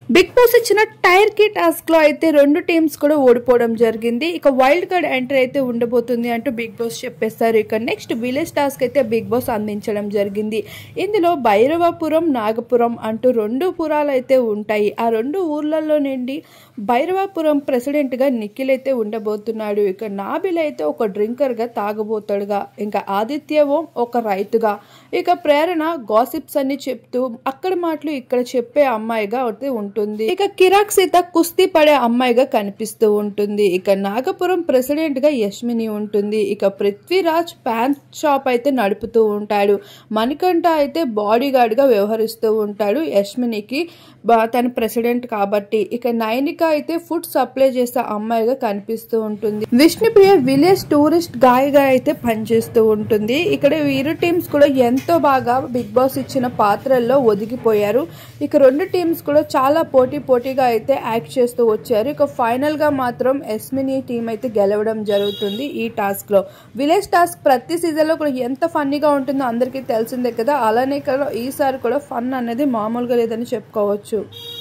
Big Boss ఇచ్చిన tyre కి task లో అయితే రెండు టీమ్స్ కూడా ఓడిపోవడం జరిగింది. ఇక వైల్డ్ కార్డ్ ఎంట్రీ అయితే ఉండబోతుంది అంటూ బిగ్ బాస్ చెప్పేస్తారు. ఇక నెక్స్ట్ విలేజ్ టాస్క్ అయితే బిగ్ బాస్ అందించడం జరిగింది. ఇందులో భైరవపురం, నాగపురం అంటూ రెండు పురాలు అయితే ఉంటాయి. ఆ రెండు ఊర్లలో నుండి భైరవపురం ప్రెసిడెంట్ గా నిఖిల్ అయితే ఉండబోతున్నాడు. ఇక నాబిల్ అయితే ఒక డ్రింకర్ గా తాగబోతాడుగా, ఇంకా ఆదిత్య ఓం ఒక రైతుగా, ఇక ప్రేరణ గాసిప్స్ అన్ని చెప్తూ అక్కడ మాటలు ఇక్కడ చెప్పే అమ్మాయిగా అయితే ఉంటుంది. ఇక కిరాక్ సీత కుస్తీ పడే అమ్మాయిగా కనిపిస్తూ ఉంటుంది. ఇక నాగపురం ప్రెసిడెంట్ గా యష్మిని ఉంటుంది. ఇక పృథ్వీరాజ్ ప్యాంట్ షాప్ అయితే నడుపుతూ ఉంటాడు. మణికంఠ అయితే బాడీ గార్డ్ గా వ్యవహరిస్తూ ఉంటాడు యష్మినికి, తన ప్రెసిడెంట్ కాబట్టి. ఇక నైనిక అయితే ఫుడ్ సప్లై చేసే అమ్మాయిగా కనిపిస్తూ ఉంటుంది. విష్ణుప్రియ విలేజ్ టూరిస్ట్ గాయగా అయితే పనిచేస్తూ ఉంటుంది. ఇక్కడ ఇరు టీమ్స్ కూడా ఎంతో బాగా బిగ్ బాస్ ఇచ్చిన పాత్రల్లో ఒదిగిపోయారు. ఇక రెండు టీమ్స్ కూడా చాలా పోటీగా అయితే యాక్ట్ చేస్తూ వచ్చారు. ఇక ఫైనల్ గా మాత్రం యస్మిని టీం అయితే గెలవడం జరుగుతుంది. ఈ టాస్క్ లో విలేజ్ టాస్క్ ప్రతి సీజన్ లో కూడా ఎంత ఫన్నీగా ఉంటుందో అందరికీ తెలిసిందే కదా. అలానే ఈసారి కూడా ఫన్ అనేది మామూలుగా లేదని చెప్పుకోవచ్చు.